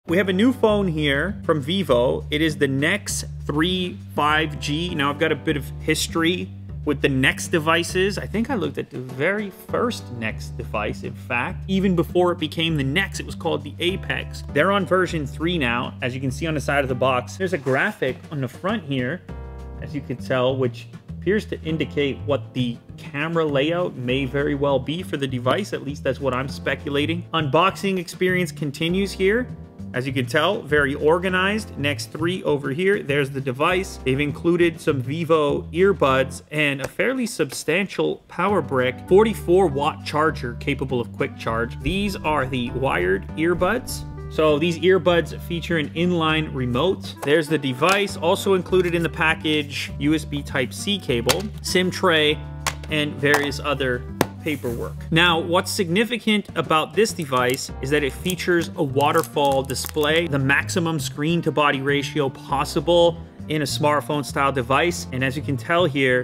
We have a new phone here from Vivo. It is the Nex 3 5G. Now I've got a bit of history with the Nex devices. I think I looked at the very first Nex device, in fact. Even before it became the Nex, it was called the Apex. They're on version 3 now, as you can see on the side of the box. There's a graphic on the front here, as you can tell, which appears to indicate what the camera layout may very well be for the device. At least that's what I'm speculating. Unboxing experience continues here. As you can tell, very organized. Nex 3 over here, there's the device. They've included some Vivo earbuds and a fairly substantial power brick, 44-watt charger capable of quick charge. These are the wired earbuds. So these earbuds feature an inline remote. There's the device, also included in the package, USB Type-C cable, SIM tray, and various other paperwork. Now, what's significant about this device is that it features a waterfall display, the maximum screen to body ratio possible in a smartphone style device. And as you can tell here,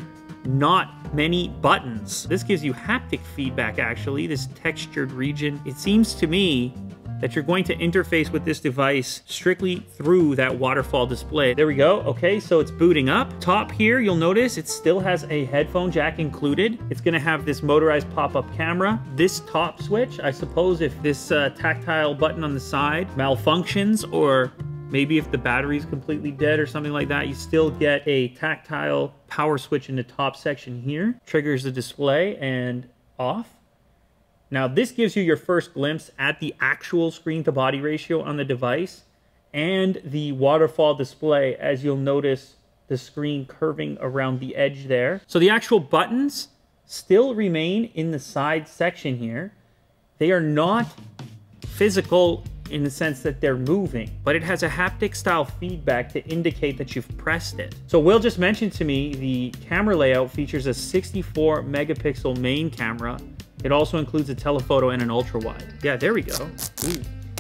not many buttons. This gives you haptic feedback, actually, this textured region. It seems to me that you're going to interface with this device strictly through that waterfall display. There we go. Okay, so it's booting up. Top here, you'll notice it still has a headphone jack included. It's gonna have this motorized pop-up camera. This top switch, I suppose if this tactile button on the side malfunctions, or maybe if the battery's completely dead or something like that, you still get a tactile power switch in the top section here. Triggers the display and off. Now, this gives you your first glimpse at the actual screen to body ratio on the device and the waterfall display, as you'll notice the screen curving around the edge there. So the actual buttons still remain in the side section here. They are not physical in the sense that they're moving, but it has a haptic style feedback to indicate that you've pressed it. So Will just mentioned to me the camera layout features a 64 megapixel main camera. It also includes a telephoto and an ultra wide. Yeah, there we go. Ooh.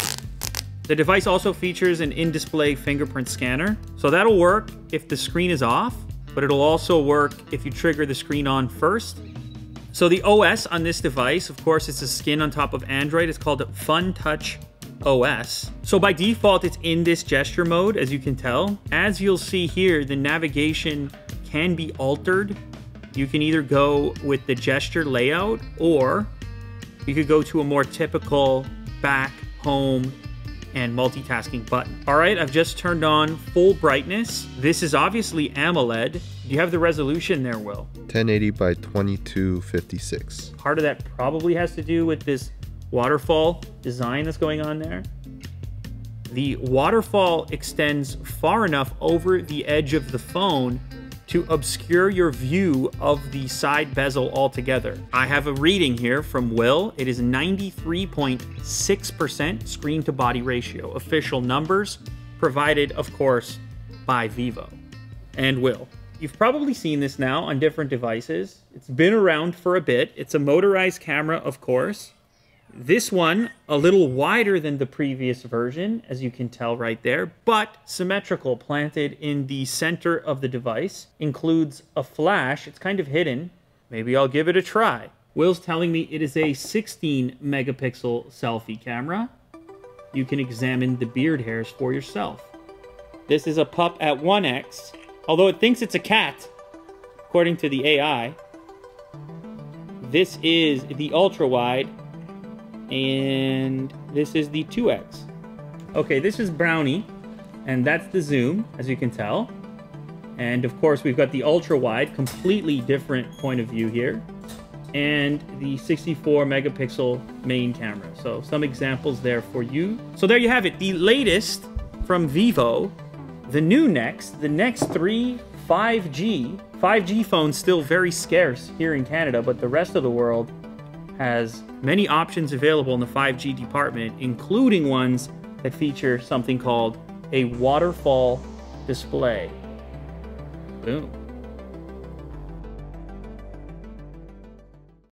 The device also features an in-display fingerprint scanner. So that'll work if the screen is off, but it'll also work if you trigger the screen on first. So the OS on this device, of course, it's a skin on top of Android. It's called FunTouch OS. So by default, it's in this gesture mode, as you can tell. As you'll see here, the navigation can be altered. You can either go with the gesture layout, or you could go to a more typical back, home, and multitasking button. All right, I've just turned on full brightness. This is obviously AMOLED. Do you have the resolution there, Will? 1080 by 2256. Part of that probably has to do with this waterfall design that's going on there. The waterfall extends far enough over the edge of the phone to obscure your view of the side bezel altogether. I have a reading here from Will. It is 93.6% screen to body ratio. Official numbers provided, of course, by Vivo and Will. You've probably seen this now on different devices. It's been around for a bit. It's a motorized camera, of course. This one, a little wider than the previous version, as you can tell right there, but symmetrical, planted in the center of the device. Includes a flash. It's kind of hidden. Maybe I'll give it a try. Will's telling me it is a 16 megapixel selfie camera. You can examine the beard hairs for yourself. This is a pup at 1x, although it thinks it's a cat, according to the AI. This is the ultra wide, and this is the 2x. Okay, this is Brownie, and that's the zoom, as you can tell. And of course, we've got the ultra wide, completely different point of view here, and the 64 megapixel main camera. So some examples there for you. So there you have it, the latest from Vivo, the new Nex, the Nex 3 5G. 5G phones still very scarce here in Canada, but the rest of the world has many options available in the 5G department, including ones that feature something called a waterfall display. Boom.